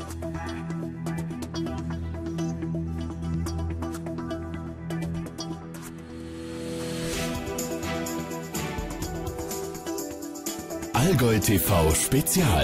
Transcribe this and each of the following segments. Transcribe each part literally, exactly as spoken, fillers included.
Allgäu T V Spezial.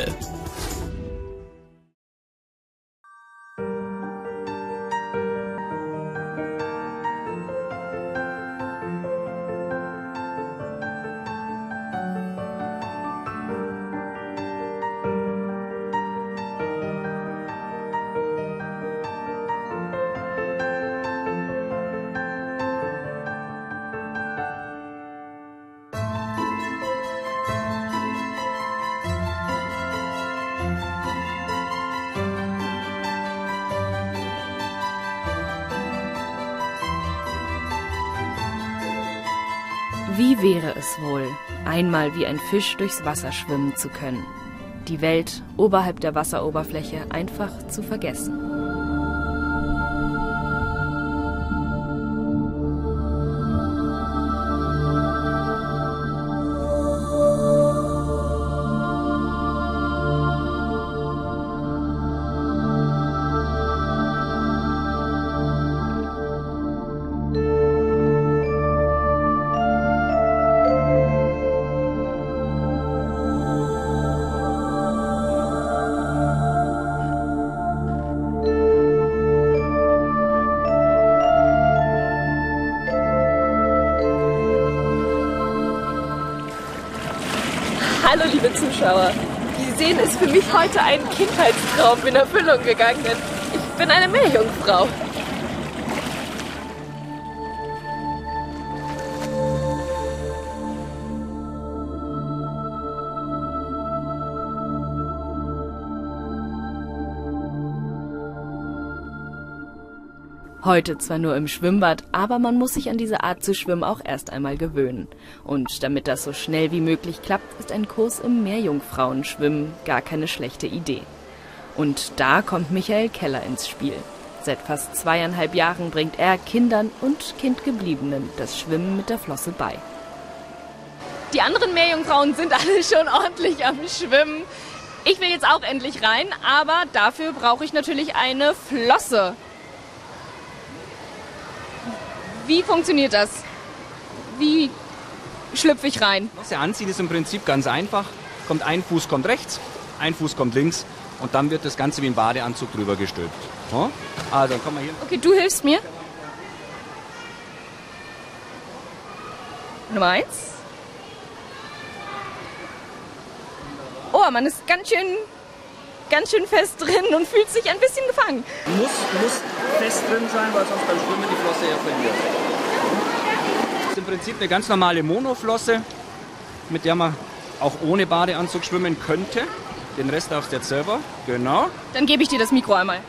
Wie wäre es wohl, einmal wie ein Fisch durchs Wasser schwimmen zu können, die Welt oberhalb der Wasseroberfläche einfach zu vergessen? Hallo liebe Zuschauer, wie Sie sehen, ist für mich heute ein Kindheitstraum in Erfüllung gegangen, denn ich bin eine Meerjungfrau. Heute zwar nur im Schwimmbad, aber man muss sich an diese Art zu schwimmen auch erst einmal gewöhnen. Und damit das so schnell wie möglich klappt, ist ein Kurs im Meerjungfrauenschwimmen gar keine schlechte Idee. Und da kommt Michael Keller ins Spiel. Seit fast zweieinhalb Jahren bringt er Kindern und Kindgebliebenen das Schwimmen mit der Flosse bei. Die anderen Meerjungfrauen sind alle schon ordentlich am Schwimmen. Ich will jetzt auch endlich rein, aber dafür brauche ich natürlich eine Flosse. Wie funktioniert das? Wie schlüpfe ich rein? Flosse anziehen ist im Prinzip ganz einfach. Kommt ein Fuß kommt rechts, ein Fuß kommt links und dann wird das Ganze wie ein Badeanzug drüber gestülpt. Ja? Also dann kommen wir hier. Okay, du hilfst mir. Nummer eins. Oh, man ist ganz schön, ganz schön fest drin und fühlt sich ein bisschen gefangen. Muss, muss fest drin sein, weil sonst beim Schwimmen die Flosse ja verliert. Das ist im Prinzip eine ganz normale Monoflosse, mit der man auch ohne Badeanzug schwimmen könnte. Den Rest darfst du jetzt selber. Genau. Dann gebe ich dir das Mikro einmal.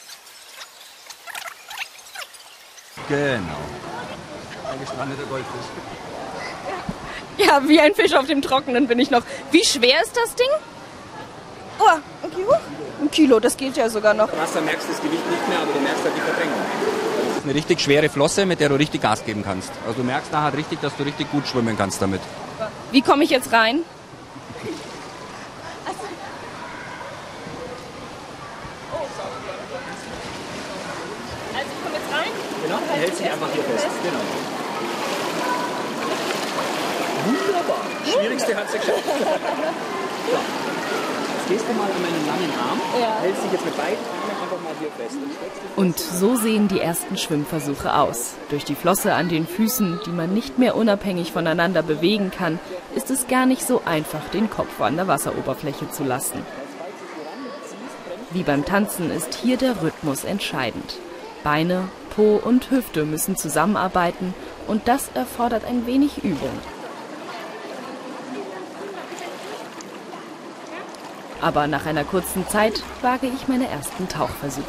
Genau. Ein gestrandeter Goldfisch. Ja, wie ein Fisch auf dem Trockenen bin ich noch. Wie schwer ist das Ding? Oh, ein Kilo? Ein Kilo, das geht ja sogar noch. Im Wasser merkst du das Gewicht nicht mehr, aber du merkst halt die Verdrängung. Das ist eine richtig schwere Flosse, mit der du richtig Gas geben kannst. Also du merkst nachher richtig, dass du richtig gut schwimmen kannst damit. Wie komme ich jetzt rein? Also ich komme jetzt rein? Genau, du hältst dich einfach hier fest. Genau. Wunderbar. Schwierigste hat sie geschafft. So. Jetzt gehst du mal an meinen langen Arm, Ja. hältst dich jetzt mit beiden Armen einfach mal hier fest. Und so sehen die ersten Schwimmversuche aus. Durch die Flosse an den Füßen, die man nicht mehr unabhängig voneinander bewegen kann, ist es gar nicht so einfach, den Kopf an der Wasseroberfläche zu lassen. Wie beim Tanzen ist hier der Rhythmus entscheidend. Beine, Po und Hüfte müssen zusammenarbeiten und das erfordert ein wenig Übung. Aber nach einer kurzen Zeit wage ich meine ersten Tauchversuche.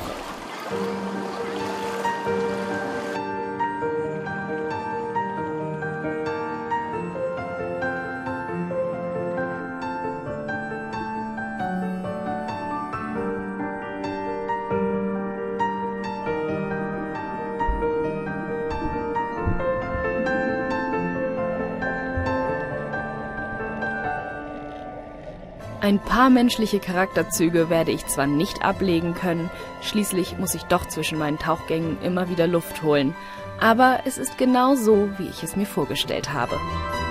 Ein paar menschliche Charakterzüge werde ich zwar nicht ablegen können, schließlich muss ich doch zwischen meinen Tauchgängen immer wieder Luft holen, aber es ist genau so, wie ich es mir vorgestellt habe.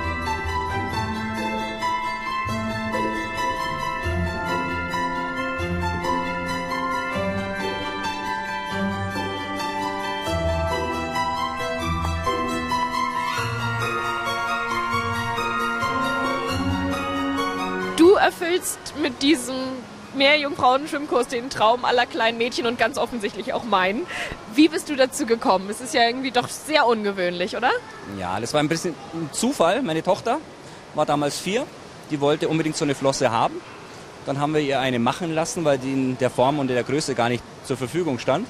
Du erfüllst mit diesem Meerjungfrauen-Schwimmkurs den Traum aller kleinen Mädchen und ganz offensichtlich auch meinen. Wie bist du dazu gekommen? Es ist ja irgendwie doch sehr ungewöhnlich, oder? Ja, das war ein bisschen ein Zufall. Meine Tochter war damals vier, die wollte unbedingt so eine Flosse haben. Dann haben wir ihr eine machen lassen, weil die in der Form und in der Größe gar nicht zur Verfügung stand.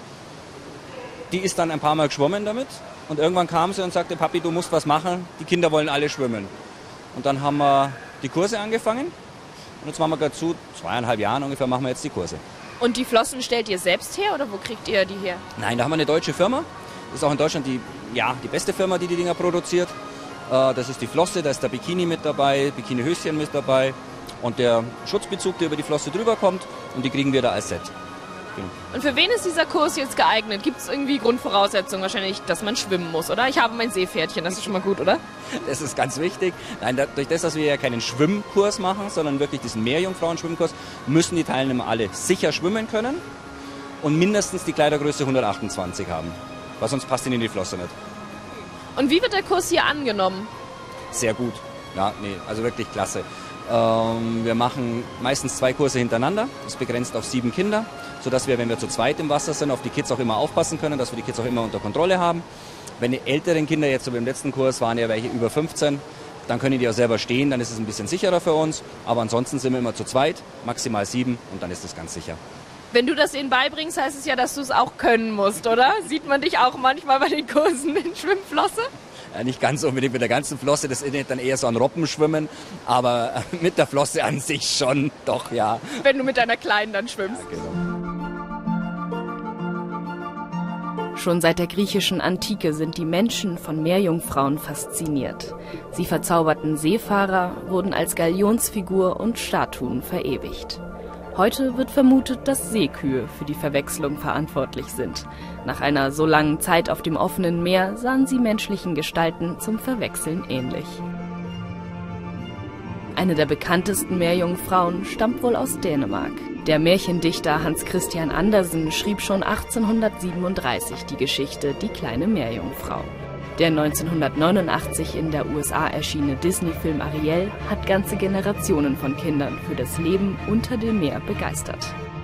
Die ist dann ein paar Mal geschwommen damit und irgendwann kam sie und sagte, Papi, du musst was machen, die Kinder wollen alle schwimmen. Und dann haben wir die Kurse angefangen. Und jetzt machen wir gerade zu zweieinhalb Jahren ungefähr machen wir jetzt die Kurse. Und die Flossen stellt ihr selbst her oder wo kriegt ihr die her? Nein, da haben wir eine deutsche Firma. Das ist auch in Deutschland die, ja, die beste Firma, die die Dinger produziert. Das ist die Flosse, da ist der Bikini mit dabei, Bikinihöschen mit dabei und der Schutzbezug, der über die Flosse drüber kommt und die kriegen wir da als Set. Genau. Und für wen ist dieser Kurs jetzt geeignet? Gibt es irgendwie Grundvoraussetzungen wahrscheinlich, dass man schwimmen muss, oder? Ich habe mein Seepferdchen, das ist schon mal gut, oder? Das ist ganz wichtig. Nein, dadurch, das, dass wir ja keinen Schwimmkurs machen, sondern wirklich diesen Meerjungfrauen-Schwimmkurs, müssen die Teilnehmer alle sicher schwimmen können und mindestens die Kleidergröße hundertachtundzwanzig haben, weil sonst passt ihnen in die Flosse nicht. Und wie wird der Kurs hier angenommen? Sehr gut. Ja, nee, also wirklich klasse. Ähm, wir machen meistens zwei Kurse hintereinander, das ist begrenzt auf sieben Kinder, sodass wir, wenn wir zu zweit im Wasser sind, auf die Kids auch immer aufpassen können, dass wir die Kids auch immer unter Kontrolle haben. Wenn die älteren Kinder, jetzt so wie im letzten Kurs, waren ja welche über fünfzehn, dann können die auch selber stehen, dann ist es ein bisschen sicherer für uns. Aber ansonsten sind wir immer zu zweit, maximal sieben und dann ist es ganz sicher. Wenn du das ihnen beibringst, heißt es ja, dass du es auch können musst, oder? Sieht man dich auch manchmal bei den Kursen in Schwimmflosse? Ja, nicht ganz unbedingt mit der ganzen Flosse, das ist dann eher so ein Robbenschwimmen, aber mit der Flosse an sich schon, doch, ja. Wenn du mit deiner Kleinen dann schwimmst. Ja, genau. Schon seit der griechischen Antike sind die Menschen von Meerjungfrauen fasziniert. Sie verzauberten Seefahrer, wurden als Galionsfigur und Statuen verewigt. Heute wird vermutet, dass Seekühe für die Verwechslung verantwortlich sind. Nach einer so langen Zeit auf dem offenen Meer sahen sie menschlichen Gestalten zum Verwechseln ähnlich. Eine der bekanntesten Meerjungfrauen stammt wohl aus Dänemark. Der Märchendichter Hans Christian Andersen schrieb schon achtzehnhundertsiebenunddreißig die Geschichte Die kleine Meerjungfrau. Der neunzehnhundertneunundachtzig in der U S A erschienene Disney-Film Ariel hat ganze Generationen von Kindern für das Leben unter dem Meer begeistert.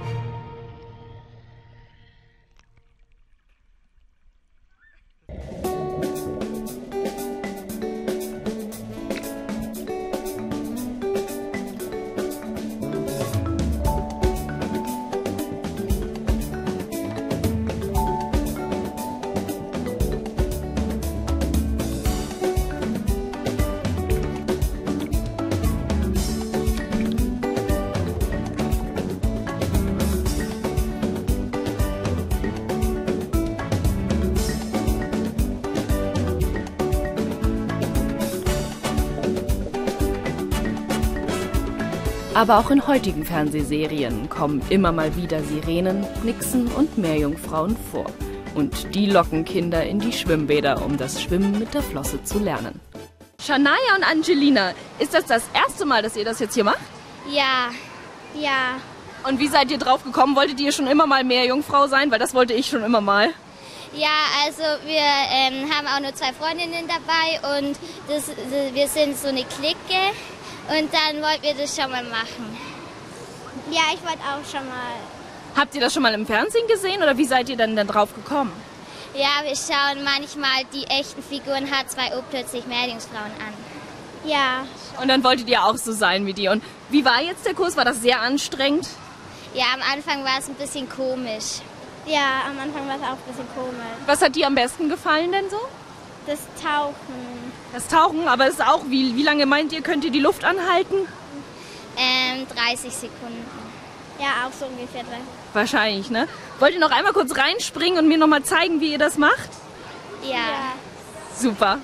Aber auch in heutigen Fernsehserien kommen immer mal wieder Sirenen, Nixen und Meerjungfrauen vor. Und die locken Kinder in die Schwimmbäder, um das Schwimmen mit der Flosse zu lernen. Shania und Angelina, ist das das erste Mal, dass ihr das jetzt hier macht? Ja, ja. Und wie seid ihr drauf gekommen? Wolltet ihr schon immer mal Meerjungfrau sein? Weil das wollte ich schon immer mal. Ja, also wir ähm, haben auch nur zwei Freundinnen dabei und das, wir sind so eine Clique. Und dann wollten wir das schon mal machen. Ja, ich wollte auch schon mal. Habt ihr das schon mal im Fernsehen gesehen oder wie seid ihr denn dann drauf gekommen? Ja, wir schauen manchmal die echten Figuren H zwei O plötzlich Meerjungfrauen an. Ja. Und dann wolltet ihr auch so sein wie die. Und wie war jetzt der Kurs? War das sehr anstrengend? Ja, am Anfang war es ein bisschen komisch. Ja, am Anfang war es auch ein bisschen komisch. Was hat dir am besten gefallen denn so? Das Tauchen. Das Tauchen, aber es ist auch, wie, wie lange meint ihr, könnt ihr die Luft anhalten? Ähm, dreißig Sekunden. Ja, auch so ungefähr. Wahrscheinlich, ne? Wollt ihr noch einmal kurz reinspringen und mir noch mal zeigen, wie ihr das macht? Ja. Ja. Super.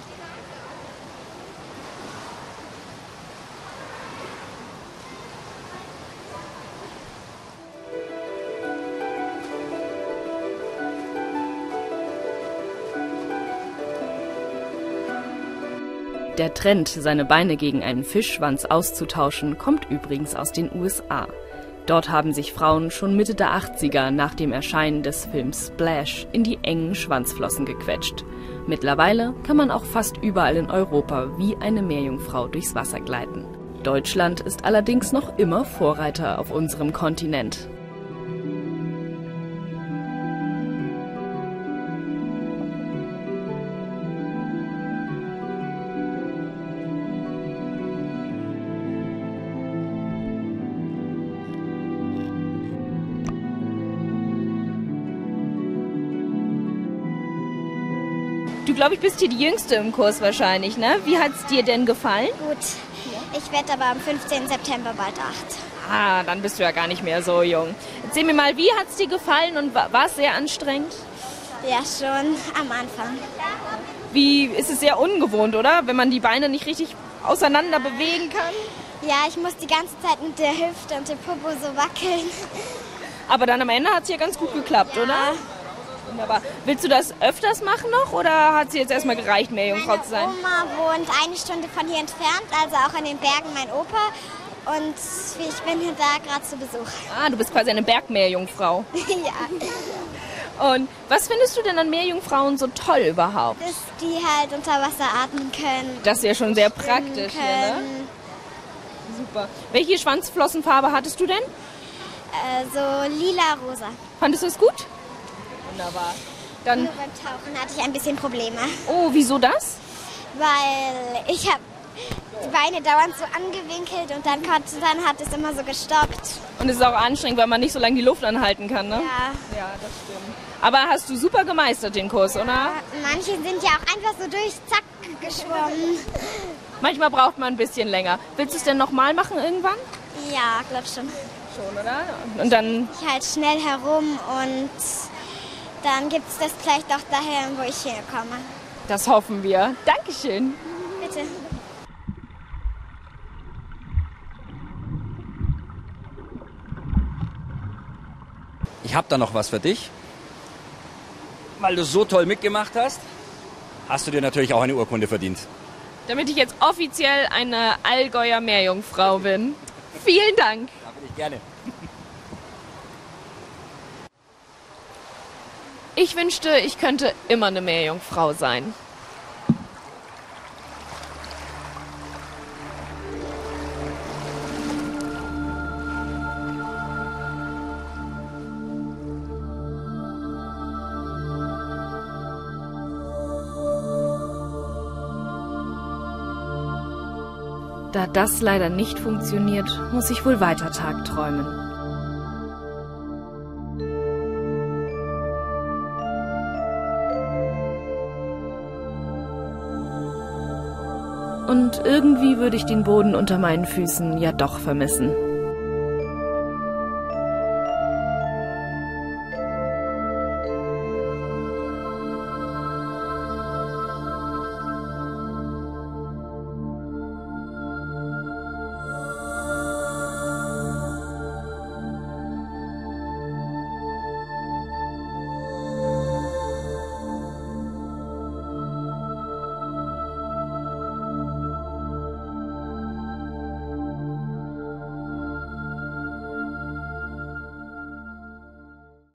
Der Trend, seine Beine gegen einen Fischschwanz auszutauschen, kommt übrigens aus den U S A. Dort haben sich Frauen schon Mitte der achtziger nach dem Erscheinen des Films Splash in die engen Schwanzflossen gequetscht. Mittlerweile kann man auch fast überall in Europa wie eine Meerjungfrau durchs Wasser gleiten. Deutschland ist allerdings noch immer Vorreiter auf unserem Kontinent. Du, glaube ich, bist hier die Jüngste im Kurs wahrscheinlich, ne? Wie hat's dir denn gefallen? Gut. Ich werde aber am fünfzehnten September bald acht. Ah, dann bist du ja gar nicht mehr so jung. Erzähl mir mal, wie hat's dir gefallen und war es sehr anstrengend? Ja, schon am Anfang. Wie ist es sehr ungewohnt, oder? Wenn man die Beine nicht richtig auseinander bewegen kann. Ja, ich muss die ganze Zeit mit der Hüfte und dem Popo so wackeln. Aber dann am Ende hat es ja ganz gut geklappt, Ja. oder? Wunderbar. Willst du das öfters machen noch oder hat es jetzt erstmal gereicht, Meerjungfrau zu sein? Meine Oma wohnt eine Stunde von hier entfernt, also auch in den Bergen mein Opa. Und ich bin hier da gerade zu Besuch. Ah, du bist quasi eine Bergmeerjungfrau. Ja, Und was findest du denn an Meerjungfrauen so toll überhaupt? dass die halt unter Wasser atmen können. Das ist ja schon sehr schwimmen praktisch hier, ne? können. Super. Welche Schwanzflossenfarbe hattest du denn? Äh, so lila-rosa. Fandest du es gut? Wunderbar. Dann, Nur beim Tauchen hatte ich ein bisschen Probleme, oh, wieso das? weil ich habe die Beine dauernd so angewinkelt und dann, konnte, dann hat es immer so gestoppt. Und es ist auch anstrengend, weil man nicht so lange die Luft anhalten kann, ne? Ja. Ja, das stimmt. Aber hast du super gemeistert den Kurs, oder? Manche sind ja auch einfach so durch, zack, geschwommen. Manchmal braucht man ein bisschen länger. Willst du es denn nochmal machen irgendwann? Ja, glaub schon. Schon, oder? Und dann, Ich halt schnell herum und dann gibt es das vielleicht auch daher, wo ich herkomme. das hoffen wir. Dankeschön. Bitte. Ich habe da noch was für dich. Weil du so toll mitgemacht hast, hast du dir natürlich auch eine Urkunde verdient. Damit ich jetzt offiziell eine Allgäuer Meerjungfrau bin. Vielen Dank. Da bin ich gerne. Ich wünschte, ich könnte immer eine Meerjungfrau sein. Da das leider nicht funktioniert, muss ich wohl weiter tagträumen. Und irgendwie würde ich den Boden unter meinen Füßen ja doch vermissen.